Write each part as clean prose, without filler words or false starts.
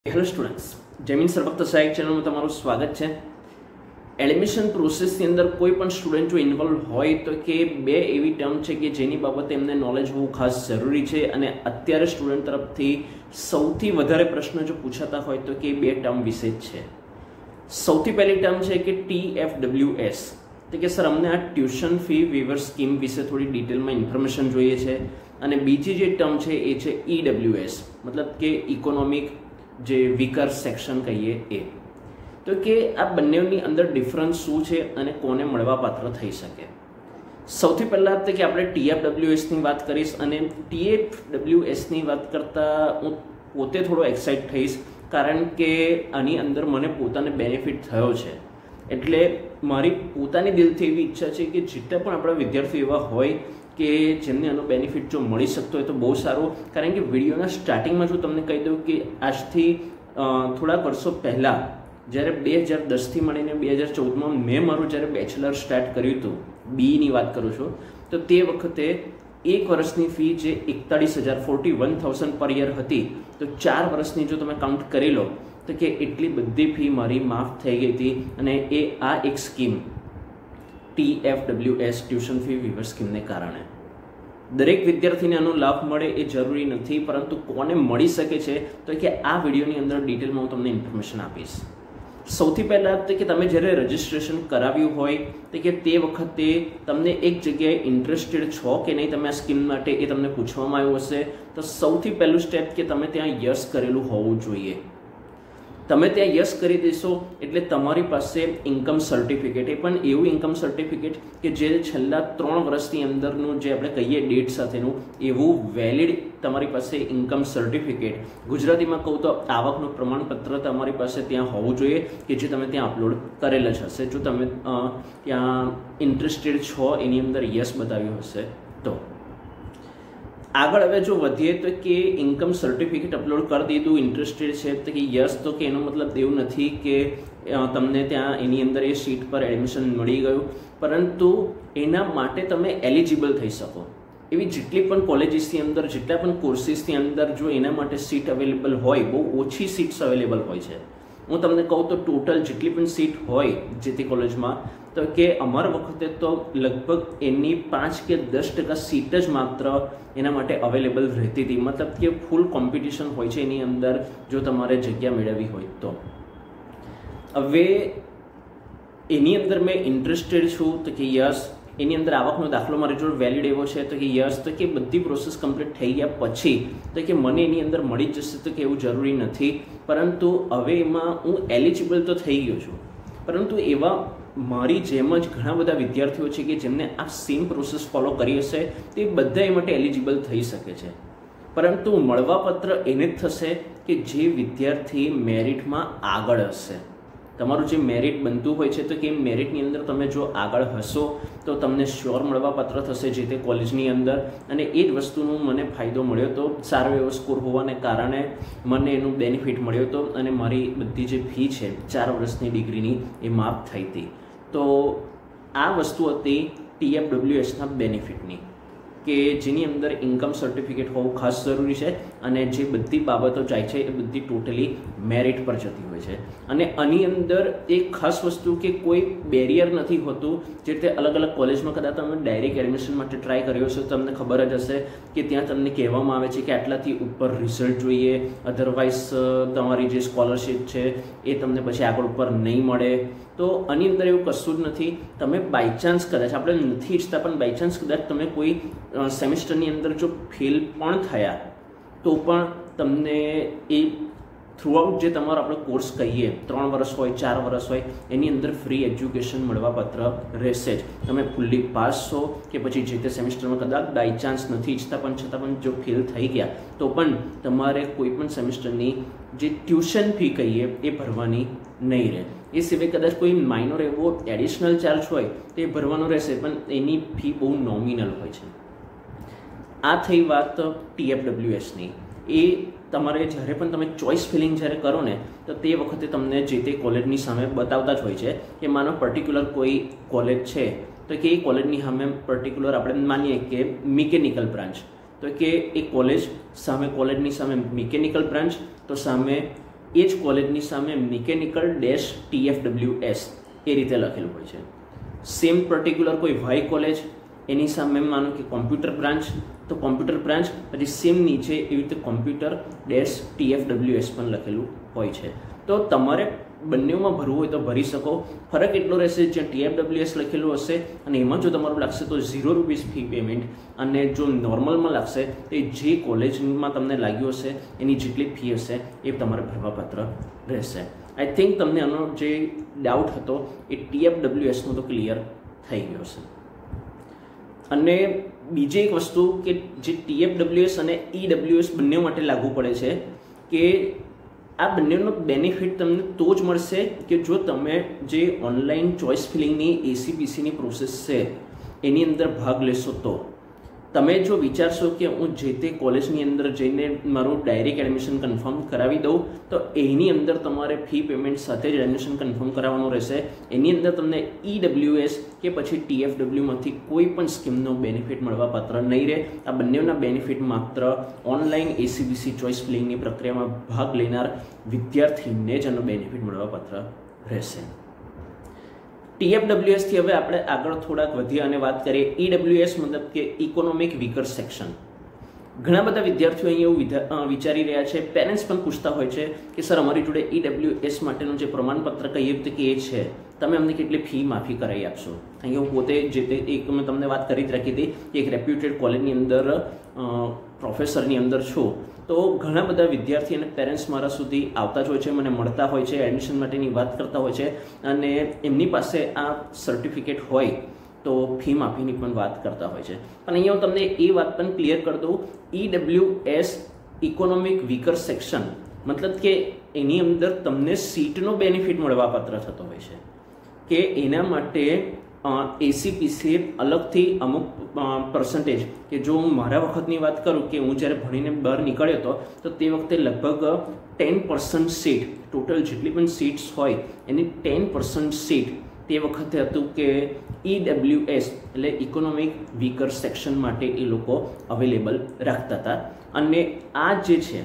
Hello students, જમીન સરવક્ત સહાયક ચેનલમાં તમારું સ્વાગત છે। એડમિશન પ્રોસેસની અંદર કોઈ પણ સ્ટુડન્ટ જો ઇન્વોલ્વ હોય તો કે બે એવી ટર્મ છે કે જેની બાબતે એમને નોલેજ હોવું ખાસ જરૂરી છે અને અત્યારે સ્ટુડન્ટ તરફથી સૌથી વધારે પ્રશ્નો જો પૂછાતા હોય તો કે બે ટર્મ વિશે જ છે। સૌથી પહેલી ટર્મ છે કે TFWS, તો કે સર અમને આ ટ્યુશન ફી વેવર સ્કીમ વિશે થોડી ડિટેલમાં ઇન્ફોર્મેશન જોઈએ છે। અને બીજી જે ટર્મ છે એ છે EWS, મતલબ કે ઇકોનોમિક જે વીકર સેક્શન કહીએ એ। તો કે આ બંનેની અંદર ડિફરન્સ શું છે અને કોને મળવાપાત્ર થઈ શકે। સૌથી પહેલાં તો કે આપણે TFWSની વાત કરીશ અને TFWSની વાત કરતાં હું પોતે થોડો એક્સાઇટ થઈશ કારણ કે આની અંદર મને પોતાને બેનિફિટ થયો છે। એટલે મારી પોતાની દિલથી એવી ઈચ્છા છે કે જેટલા પણ આપણા વિદ્યાર્થીઓ એવા હોય કે જેમને આનો બેનિફિટ જો મળી શકતો હોય તો બહુ સારું। કારણ કે વિડીયોના સ્ટાર્ટિંગમાં જો તમને કહી દઉં કે આજથી થોડાક વર્ષો પહેલાં જ્યારે 2010થી મળીને 2014માં મેં મારું જ્યારે બેચલર સ્ટાર્ટ કર્યું હતું, બીની વાત કરું છું, તો તે વખતે એક વર્ષની ફી જે 41,000 પર યર હતી, તો 4 વર્ષની જો તમે કાઉન્ટ કરી લો તો કે એટલી બધી ફી મારી માફ થઈ ગઈ હતી। અને એ આ એક scheme TFWS tuition fee waiver સ્કીમને કારણે દરેક વિદ્યાર્થીને આનો લાભ મળે એ જરૂરી નથી, પરંતુ કોને મળી શકે છે તો કે આ વિડીયોની અંદર ડિટેલમાં હું તમને ઇન્ફોર્મેશન આપીશ। સૌથી પહેલાં તો કે તમે જ્યારે રજિસ્ટ્રેશન કરાવ્યું હોય તો કે તે વખતે તમને એક જગ્યાએ ઇન્ટરેસ્ટેડ છો કે નહીં તમે આ સ્કીમ માટે એ તમને પૂછવામાં આવ્યું હશે, તો સૌથી પહેલું સ્ટેપ કે તમે ત્યાં યસ કરેલું હોવું જોઈએ। તમે ત્યાં યસ કરી દેશો એટલે તમારી પાસે ઇન્કમ સર્ટિફિકેટ, એ પણ એવું ઇન્કમ સર્ટિફિકેટ કે જે છેલ્લા 3 વર્ષની અંદરનું જે આપણે કહીએ ડેટ સાથેનું એવું વેલિડ તમારી પાસે ઇન્કમ સર્ટિફિકેટ, ગુજરાતીમાં કહું તો આવકનું પ્રમાણપત્ર તમારી પાસે ત્યાં હોવું જોઈએ કે જે તમે ત્યાં અપલોડ કરેલ જ હશે। જો તમે ત્યાં ઇન્ટરેસ્ટેડ છો એની અંદર યસ બતાવ્યું હશે તો આગળ હવે જો વધીએ તો કે ઇન્કમ સર્ટિફિકેટ અપલોડ કરી દીધું, ઇન્ટરેસ્ટેડ છે તો કે યસ, તો કે એનો મતલબ એવું નથી કે તમને ત્યાં એની અંદર એ સીટ પર એડમિશન મળી ગયું, પરંતુ એના માટે તમે એલિજિબલ થઈ શકો એવી જેટલી પણ કોલેજીસની અંદર, જેટલા પણ કોર્સિસની અંદર જો એના માટે સીટ અવેલેબલ હોય, બહુ ઓછી સીટ્સ અવેલેબલ હોય છે। હું તમને કહું તો ટોટલ જેટલી પણ સીટ હોય જે તે કોલેજમાં, તો કે અમારા વખતે તો લગભગ એની 5 કે 10% સીટ જ માત્ર એના માટે અવેલેબલ રહેતી હતી, મતલબ કે ફૂલ કોમ્પિટિશન હોય છે એની અંદર જો તમારે જગ્યા મેળવવી હોય તો। હવે એની અંદર મેં ઇન્ટરેસ્ટેડ છું તો કે યસ, એની અંદર આવકનો દાખલો મારી જોડે વેલિડ એવો છે તો કે યસ, તો કે બધી પ્રોસેસ કમ્પ્લીટ થઈ ગયા પછી તો કે મને એની અંદર મળી જ જશે તો કે એવું જરૂરી નથી, પરંતુ હવે એમાં હું એલિજિબલ તો થઈ ગયો છું। પરંતુ એવા મારી જેમ જ ઘણા બધા વિદ્યાર્થીઓ છે કે જેમને આ સેમ પ્રોસેસ ફોલો કરી હશે તે બધા એ માટે એલિજિબલ થઈ શકે છે, પરંતુ મળવાપત્ર એને જ થશે કે જે વિદ્યાર્થી મેરિટમાં આગળ હશે। તમારું જે મેરિટ બનતું હોય છે તો કે મેરિટની અંદર તમે જો આગળ હશો તો તમને શ્યોર મળવાપાત્ર થશે જે તે કોલેજની અંદર। અને એ જ વસ્તુનો મને ફાયદો મળ્યો હતો, સારો એવો સ્કોર હોવાને કારણે મને એનું બેનિફિટ મળ્યો હતો અને મારી બધી જે ફી છે 4 વર્ષની ડિગ્રીની એ માફ થઈ હતી। તો આ વસ્તુ હતી TFWSના બેનિફિટની કે જેની અંદર ઇન્કમ સર્ટિફિકેટ હોવું ખાસ જરૂરી છે અને જે બધી બાબતો જાય છે એ બધી ટોટલી મેરિટ પર જતી હોય છે। અને આની અંદર એક ખાસ વસ્તુ કે કોઈ બેરિયર નથી હોતું, જે રીતે અલગ અલગ કોલેજમાં કદાચ તમે ડાયરેક્ટ એડમિશન માટે ટ્રાય કર્યો હશે તો તમને ખબર જ હશે કે ત્યાં તમને કહેવામાં આવે છે કે આટલાથી ઉપર રિઝલ્ટ જોઈએ, અધરવાઇઝ તમારી જે સ્કોલરશિપ છે એ તમને પછી આગળ ઉપર નહીં મળે। તો આની અંદર એવું કશું જ નથી, તમે બાયચાન્સ કદાચ, આપણે નથી ઈચ્છતા પણ બાયચાન્સ કદાચ તમે કોઈ સેમિસ્ટરની અંદર જો ફેલ પણ થયા તો પણ તમને એ થ્રુઆઉટ જે તમારો આપણે કોર્સ કહીએ 3 વર્ષ હોય 4 વર્ષ હોય એની અંદર ફ્રી એજ્યુકેશન મળવાપાત્ર રહેશે જ। તમે ફૂલ્લી પાસ છો કે પછી જે તે સેમિસ્ટરમાં કદાચ બાયચાન્સ નથી ઈચ્છતા પણ છતાં પણ જો ફેલ થઈ ગયા તો પણ તમારે કોઈ પણ સેમિસ્ટરની જે ટ્યુશન ફી કહીએ એ ભરવાની નહીં રહે। એ સિવાય કદાચ કોઈ માઇનોર એવો એડિશનલ ચાર્જ હોય તે ભરવાનો રહેશે, પણ એની ફી બહુ નોમિનલ હોય છે। આ થઈ વાત TFWSની। એ તમારે જ્યારે પણ તમે ચોઇસ ફિલિંગ જ્યારે કરો ને તો તે વખતે તમને જે તે કોલેજની સામે બતાવતા જ હોય છે કે માનો પર્ટિક્યુલર કોઈ કોલેજ છે તો કે એ કોલેજની સામે પર્ટિક્યુલર આપણે માનીએ કે મિકેનિકલ બ્રાન્ચ, તો કે એ કોલેજ સામે કોલેજની સામે મિકેનિકલ બ્રાન્ચ, તો સામે એ જ કોલેજની સામે મિકેનિકલ -TFWS એ રીતે લખેલું હોય છે. સેમ પર્ટિક્યુલર કોઈ વાય કોલેજ, એની સામે માનો કે કોમ્પ્યુટર બ્રાન્ચ, તો કોમ્પ્યુટર બ્રાન્ચ, પછી સેમ નીચે એવી રીતે કોમ્પ્યુટર -TFWS પણ લખેલું હોય છે. તો તમારે બંનેમાં ભરવું હોય તો ભરી શકો. ફરક એટલો રહેશે જ્યાં TFWS લખેલું હશે અને એમાં જો તમારું લાગશે તો ₹0 ફી પેમેન્ટ, અને જો નોર્મલમાં લાગશે તો જે કોલેજમાં તમને લાગ્યું હશે એની જેટલી ફી હશે એ તમારે ભરવાપાત્ર રહેશે. આઈ થિંક તમને આનો જે ડાઉટ હતો એ TFWSનો તો ક્લિયર થઈ ગયો છે. અને બીજી એક વસ્તુ કે જે TFWS અને EWS બંને માટે લાગુ પડે છે કે આ બંનેનો બેનિફિટ તમને તો જ મળશે કે જો તમે જે ઓનલાઈન ચોઇસ ફિલિંગની ACPCની પ્રોસેસ છે એની અંદર ભાગ લેશો. તો તમે જો વિચારશો કે હું જે તે કોલેજની અંદર જઈને મારું ડાયરેક્ટ એડમિશન કન્ફર્મ કરાવી દઉં, તો એની અંદર તમારે ફી પેમેન્ટ સાથે જ એડમિશન કન્ફર્મ કરાવવાનું રહેશે. એની અંદર તમને EWS કે પછી TFWમાંથી કોઈ પણ સ્કીમનો બેનિફિટ મળવા પાત્ર નહીં રહે. આ બંનેના બેનિફિટ માત્ર ઓનલાઈન ACPC ચોઇસ ફિલિંગની પ્રક્રિયામાં ભાગ લેનાર વિદ્યાર્થીને જ આનો બેનિફિટ મળવા પાત્ર રહેશે. TFWS થી હવે આપણે આગળ થોડાક વધીએ અને વાત કરીએ EWS મતલબ કે ઇકોનોમિક વીકર સેક્શન. ઘણા બધા વિદ્યાર્થીઓ અહીંયા એવું વિચારી રહ્યા છે, પેરેન્ટ્સ પણ પૂછતા હોય છે કે સર અમારી જોડે EWS માટેનું જે પ્રમાણપત્ર કહીએ તો કે એ છે, તમે અમને કેટલી ફી માફી કરાવી આપશો. અહીંયા હું પોતે જે તે એક મેં તમને વાત કરી જ રાખી હતી કે એક રેપ્યુટેડ કોલેજની અંદર પ્રોફેસરની અંદર છું. તો ઘણા બધા વિદ્યાર્થી અને પેરેન્ટ્સ મારા સુધી આવતા જ હોય છે, મને મળતા હોય છે, એડમિશન માટેની વાત કરતા હોય છે, અને એમની પાસે આ સર્ટિફિકેટ હોય તો ફી માફીની પણ વાત કરતા હોય છે. પણ અહીંયા હું તમને એ વાત પણ ક્લિયર કરી દઉં, EWS ઇકોનોમિક વીકર સેક્શન મતલબ કે એની અંદર તમને સીટનો બેનિફિટ મળવાપાત્ર થતો હોય છે કે એના માટે ACPC અલગથી અમુક પર્સન્ટેજ, કે જો હું મારા વખતની વાત કરું કે હું જ્યારે ભણીને બહાર નીકળ્યો હતો તો તે વખતે લગભગ 10% સીટ, ટોટલ જેટલી પણ સીટ્સ હોય એની 10% સીટ તે વખતે હતું કે EWS એટલે ઇકોનોમિક વીકર સેક્શન માટે એ લોકો અવેલેબલ રાખતા હતા. અને આ જે છે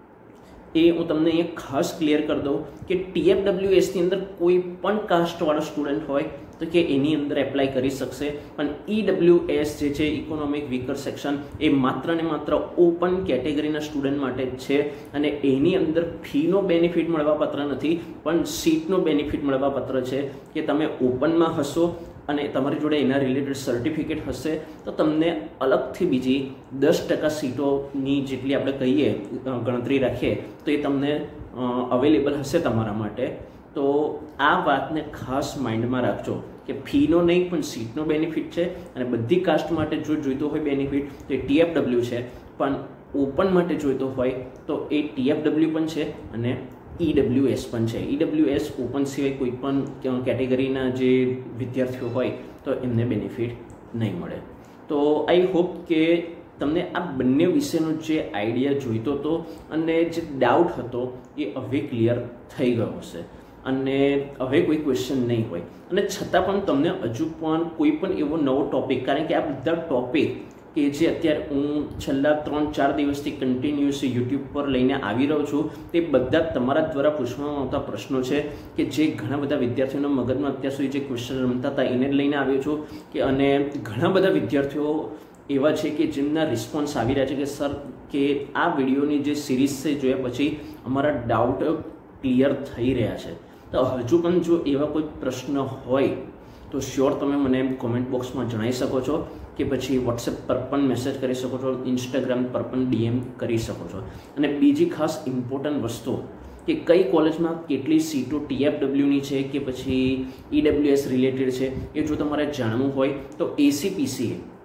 એ હું તમને એક ખાસ ક્લિયર કરી દઉં કે TFWSની અંદર કોઈ પણ કાસ્ટવાળો સ્ટુડન્ટ હોય તો કે એની અંદર એપ્લાય કરી શકશે, પણ EWS જે છે ઇકોનોમિક વીકર સેક્શન એ માત્ર ને માત્ર ઓપન કેટેગરીના સ્ટુડન્ટ માટે જ છે. અને એની અંદર ફીનો બેનિફિટ મળવાપાત્ર નથી, પણ સીટનો બેનિફિટ મળવાપાત્ર છે કે તમે ઓપનમાં હશો અને તમારી જોડે એના રિલેટેડ સર્ટિફિકેટ હશે તો તમને અલગથી બીજી 10% સીટોની જેટલી આપણે કહીએ ગણતરી રાખીએ તો એ તમને અવેલેબલ હશે તમારા માટે. તો આ વાતને ખાસ માઇન્ડમાં રાખજો કે ફીનો નહીં પણ સીટનો બેનિફિટ છે. અને બધી કાસ્ટ માટે જો જોઈતો હોય બેનિફિટ તો એ TFW છે, પણ ઓપન માટે જોઈતો હોય તો એ TFW પણ છે અને EWS પણ છે. EWS ઓપન સિવાય કોઈ પણ કેટેગરીના જે વિદ્યાર્થીઓ હોય તો એમને બેનિફિટ નહીં મળે. તો આઈ હોપ કે તમને આ બંને વિશેનો જે આઈડિયા જોઈતો હતો અને જે ડાઉટ હતો એ હવે ક્લિયર થઈ ગયો હશે અને હવે કોઈ ક્વેશ્ચન નહીં હોય. અને છતાં પણ તમને હજુ પણ કોઈ પણ એવો નવો ટોપિક, કારણ કે આ બધા ટોપિક કે જે અત્યારે હું છેલ્લા 3-4 દિવસથી કન્ટિન્યુઅસ યુટ્યુબ પર લઈને આવી રહ્યો છું તે બધા તમારા દ્વારા પૂછવામાં આવતા પ્રશ્નો છે કે જે ઘણા બધા વિદ્યાર્થીઓના મગજમાં અત્યાર સુધી જે ક્વેશ્ચન રમતા હતા એને લઈને આવ્યો છું કે અને ઘણા બધા વિદ્યાર્થીઓ એવા છે કે જેમના રિસ્પોન્સ આવી રહ્યા છે કે સર કે આ વિડીયોની જે સિરીઝ છે જોયા પછી અમારા ડાઉટ ક્લિયર થઈ રહ્યા છે. તો હજુ પણ જો એવા કોઈ પ્રશ્ન હોય તો શ્યોર તમે મને કોમેન્ટ બોક્સમાં જણાવી શકો છો કે પછી વોટ્સએપ પર પણ મેસેજ કરી શકો છો, ઇન્સ્ટાગ્રામ પર પણ DM કરી શકો છો. અને બીજી ખાસ ઇમ્પોર્ટન્ટ વસ્તુ કે કઈ કોલેજમાં કેટલી સીટો TFWની છે કે પછી EWS રિલેટેડ છે એ જો તમારે જાણવું હોય તો ACPC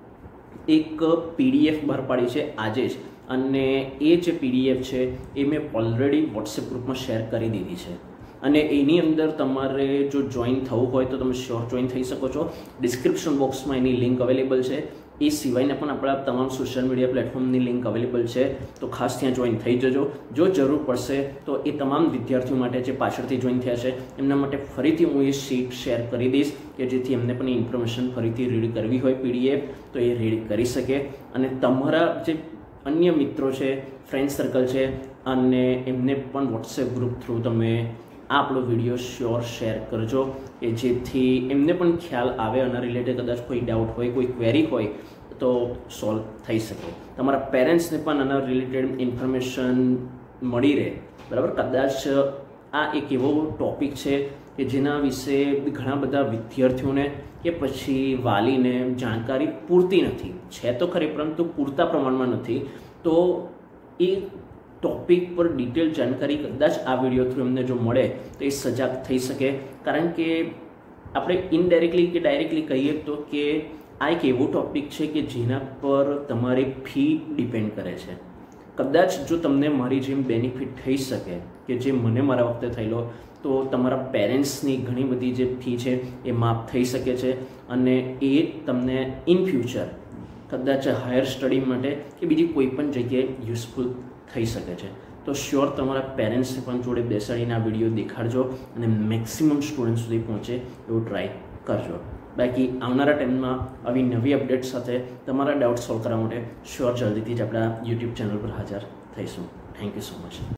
એક PDF બહાર પાડી છે આજે જ, અને એ જે PDF છે એ મેં ઓલરેડી વોટ્સએપ ગ્રુપમાં શેર કરી દીધી છે. અને એની અંદર તમારે જો જોઈન થવું હોય તો તમે શ્યોર જોઈન થઈ શકો છો. ડિસ્ક્રિપ્શન બોક્સમાં એની લિંક અવેલેબલ છે. એ સિવાયના પણ આપણા તમામ સોશિયલ મીડિયા પ્લેટફોર્મની લિંક અવેલેબલ છે, તો ખાસ ત્યાં જોઈન થઈ જજો. જો જરૂર પડશે તો એ તમામ વિદ્યાર્થીઓ માટે જે પાછળથી જોઈન થયા છે એમના માટે ફરીથી હું એ શીટ શેર કરી દઈશ કે જેથી એમને પણ ઇન્ફોર્મેશન ફરીથી રીડ કરવી હોય PDF તો એ રીડ કરી શકે. અને તમારા જે અન્ય મિત્રો છે, ફ્રેન્ડ સર્કલ છે અને એમને પણ વોટ્સએપ ગ્રુપ થ્રુ તમે આ આપણો વિડીયો શ્યોર શેર કરજો કે જેથી એમને પણ ખ્યાલ આવે અને રિલેટેડ કદાચ કોઈ ડાઉટ હોય, કોઈ ક્વેરી હોય તો સોલ્વ થઈ શકે. તમારા પેરેન્ટ્સને પણ આના રિલેટેડ ઇન્ફોર્મેશન મળી રહે. બરાબર, કદાચ આ એક એવો ટૉપિક છે કે જેના વિશે ઘણા બધા વિદ્યાર્થીઓને કે પછી વાલીને જાણકારી પૂરતી નથી. છે તો ખરી પરંતુ પૂરતા પ્રમાણમાં નથી. તો એ ટૉપિક પર ડિટેલ જાણકારી કદાચ આ વિડીયો થ્રુ એમને જો મળે તો એ સજાગ થઈ શકે. કારણ કે આપણે ઇનડાયરેક્ટલી કે ડાયરેક્ટલી કહીએ તો કે આ એક એવો ટૉપિક છે કે જેના પર તમારી ફી ડિપેન્ડ કરે છે. કદાચ જો તમને મારી જેમ બેનિફિટ થઈ શકે કે જે મને મારા વખતે થયેલો, તો તમારા પેરેન્ટ્સની ઘણી બધી જે ફી છે એ માફ થઈ શકે છે અને એ તમને ઇન ફ્યુચર કદાચ હાયર સ્ટડી માટે કે બીજી કોઈ પણ જગ્યાએ યુઝફુલ થઈ શકે છે. તો શ્યોર તમારા પેરેન્ટ્સને પણ જોડે બેસાડીને આ વિડીયો દેખાડજો અને મેક્સિમમ સ્ટુડન્ટ સુધી પહોંચે એવું ટ્રાય કરજો. બાકી આવનારા ટાઈમમાં આવી નવી અપડેટ સાથે તમારા ડાઉટ સોલ્વ કરવા માટે શ્યોર જલ્દીથી જ આપણા યુટ્યુબ ચેનલ પર હાજર થઈશું. Thank you so much.